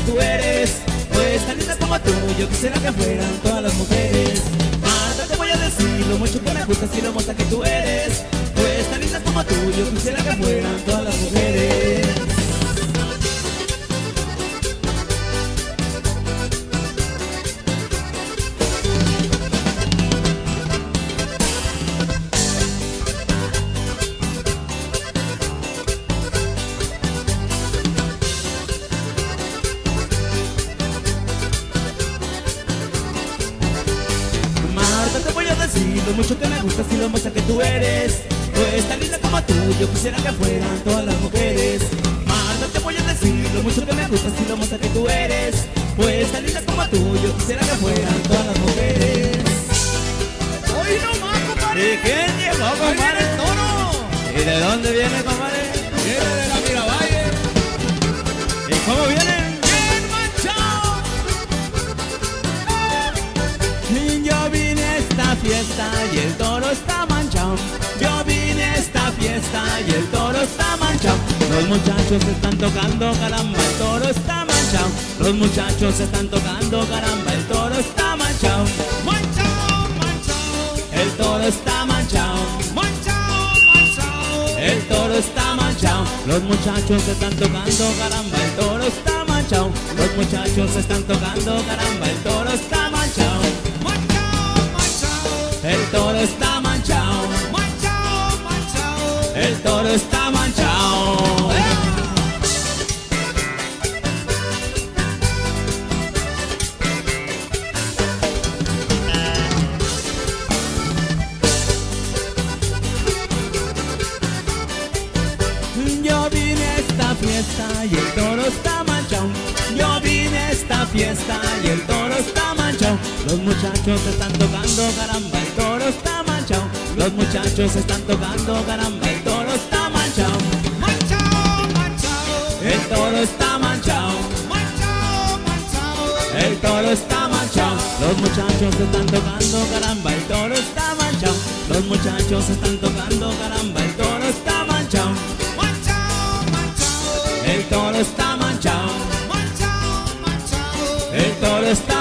tú eres. Pues tan linda como tú, yo quisiera que fueran todas las mujeres. Marta, te voy a decir lo mucho que me gustas y lo hermosa que tú eres. Pues tan linda como tú, yo quisiera que fueran todas las mujeres. Te voy a decir lo mucho que me gustas y lo hermosa que tú eres. Pues tan linda como tú, yo quisiera que fueran todas las mujeres. Marta, te voy a decir lo mucho que me gustas y lo hermosa que tú eres. Pues tan linda como tú, yo quisiera que fueran todas las mujeres. ¡Hoy no más, compadre! ¿Y quién llegó, compadre? ¡El toro! ¿Y de dónde viene, compadre? Viene de la Miravalle. ¿Y cómo viene? ¡Bien manchado! Yo vine a esta fiesta y el toro está manchado. Yo vine a esta fiesta y el toro está manchado. Los muchachos están tocando, caramba, el toro está manchado. Los muchachos están tocando, caramba, el toro está manchado. ¡Manchado, manchado! El toro está manchado. ¡Manchado, manchado! El toro está manchado. Los muchachos están tocando, caramba, el toro está manchado. Los muchachos están tocando, caramba, el toro está manchado. El toro está manchado. Manchado, manchado. El toro está manchado. Yo vine a esta fiesta y el toro está manchado. Yo vine a esta fiesta y el toro está manchado. Los muchachos están tocando, caramba, el toro está manchado. Los muchachos están tocando, caramba, el toro está manchado. Manchado, manchado. El toro está manchado. Manchado, manchado. El toro está manchado. Los muchachos están tocando, caramba, el toro está manchado. Los muchachos están tocando, caramba, el toro está manchado. Manchado, manchado. El toro está manchado. Manchado, manchado. El toro está